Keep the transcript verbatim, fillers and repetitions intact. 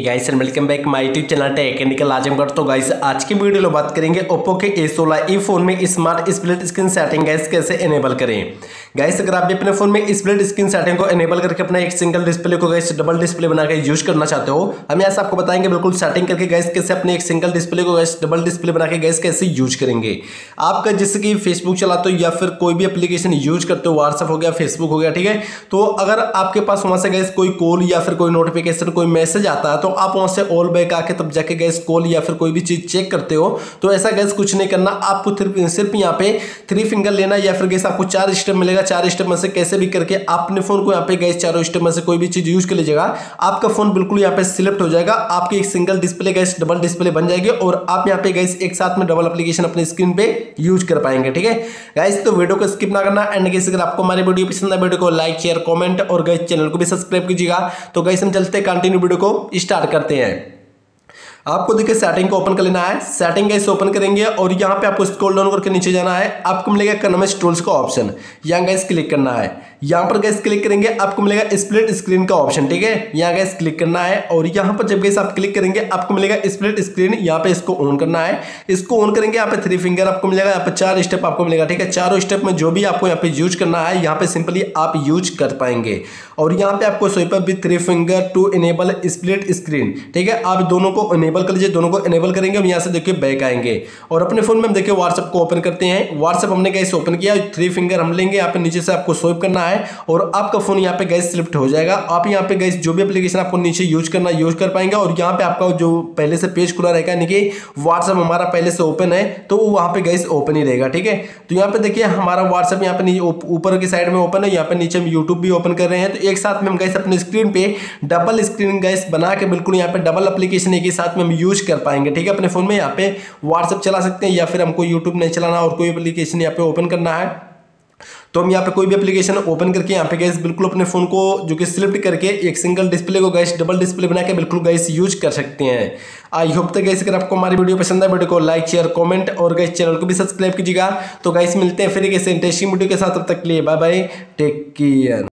Guys and welcome back my YouTube channel technical Azamgarh. तो guys आज की वीडियो में बात करेंगे ओप्पो के ए सोलह ई फोन में smart split screen setting guys कैसे एनेबल करें। गाइस अगर आप भी अपने फोन में स्प्लिट स्क्रीन सेटिंग को एनेबल करके अपना एक सिंगल डिस्प्ले को गाइस डबल डिस्प्ले बनाकर यूज करना चाहते हो, हम यहाँ से आपको बताएंगे बिल्कुल सेटिंग करके गाइस कैसे अपने एक सिंगल डिस्प्ले को गाइस डबल डिस्प्ले बना के गाइस कैसे यूज करेंगे। आपका जैसे कि फेसबुक चलाते हो या फिर कोई भी एप्लीकेशन यूज करते हो, व्हाट्सएप हो गया, फेसबुक हो गया, ठीक है। तो अगर आपके पास वहां से गाइस कोई कॉल या फिर कोई नोटिफिकेशन कोई मैसेज आता है तो आप वहां से ऑल बैक आके तब जाके गैस कॉल या फिर कोई भी चीज चेक करते हो। तो ऐसा गैस कुछ नहीं करना, आपको सिर्फ यहाँ पे थ्री फिंगर लेना या फिर गैस आपको चार स्टेप मिलेगा। चार स्टेप में से कैसे भी करके आप अपने फोन को यहाँ पे गैस चारों स्टेप में से कोई भी चीज यूज कर लीजिएगा, आपका फोन बिल्कुल यहाँ पे सिलेक्ट हो जाएगा। आपकी एक single display guys double display बन जाएगी और आप यहाँ पे गैस एक साथ में डबल एप्लीकेशन अपने स्क्रीन पे यूज कर पाएंगे, ठीक है गाइस। तो वीडियो को स्किप ना करना एंड गैस अगर आपको हमारी वीडियो पसंद है वीडियो को लाइक शेयर कमेंट और गैस चैनल को भी सब्सक्राइब कीजिएगा। तो गैस हम चलते हैं कंटिन्यू वीडियो को स्टार्ट करते हैं। आपको देखिए सेटिंग को ओपन कर लेना है। सेटिंग कैसे ओपन करेंगे और यहाँ पे आपको स्क्रॉल डाउन करके नीचे जाना है। आपको मिलेगा इकोनॉमिक टूल्स का ऑप्शन, यहाँ गैस क्लिक करना है। यहाँ पर गैस क्लिक करेंगे आपको मिलेगा स्प्लिट स्क्रीन का ऑप्शन, ठीक है। यहाँ गैस क्लिक करना है और यहाँ पर जब गैस आप क्लिक करेंगे आपको मिलेगा स्प्लिट स्क्रीन, यहाँ पे इसको ऑन करना है। इसको ऑन करेंगे यहाँ पे थ्री फिंगर आपको मिलेगा, यहाँ पे चार स्टेप आपको मिलेगा, ठीक है। चारों स्टेप में जो भी आपको यहाँ पे यूज करना है यहाँ पे सिंपली आप यूज कर पाएंगे। और यहाँ पे आपको swipe up with three finger to enable split screen, ठीक है। आप दोनों को इनेबल कर लीजिए, दोनों को इनेबल करेंगे और यहाँ से देखिए बैक आएंगे और अपने फोन में हम देखिए व्हाट्सएप को ओपन करते हैं। व्हाट्सएप हमने गैस ओपन किया, थ्री फिंगर हम लेंगे, यहाँ पे नीचे से आपको स्वाइप करना है और आपका फोन यहाँ पे गैस सिलेक्ट हो जाएगा। आप यहाँ पे गैस जो भी एप्लीकेशन आपको नीचे यूज करना यूज कर पाएंगे और यहाँ पे आपका जो पहले से पेज खुला रहेगा, यानी कि व्हाट्सएप हमारा पहले से ओपन है तो वहाँ पे गैस ओपन ही रहेगा, ठीक है। तो यहाँ पे देखिए हमारा व्हाट्सएप यहाँ पे ऊपर की साइड में ओपन है, यहाँ पे नीचे हम यूट्यूब भी ओपन कर रहे हैं। तो एक साथ में हम गैस अपने स्क्रीन पे डबल स्क्रीन गैस बना के बिल्कुल यहाँ पे डबल एप्लीकेशन एक ही साथ में हम यूज कर पाएंगे, ठीक है। अपने फोन में यहाँ पे व्हाट्सएप चला सकते हैं या फिर हमको यूट्यूब नहीं चलाना और कोई एप्लीकेशन यहाँ पे ओपन करना है तो हम यहाँ पे कोई भी एप्लीकेशन ओपन करके यहाँ पे गैस बिल्कुल अपने फोन को जो कि सिलेक्ट करके एक सिंगल डिस्प्ले को गैस डबल डिस्प्ले बना के बिल्कुल गैस यूज कर सकते हैं। आई होप तक गैस अगर आपको हमारी वीडियो पसंद है वीडियो को लाइक शेयर कमेंट और गैस चैनल को भी सब्सक्राइब कीजिएगा। तो गैस मिलते हैं फिर एक ऐसे इंटरेस्टिंग वीडियो के साथ, तब तक के लिए बाय बाय, टेक केयर।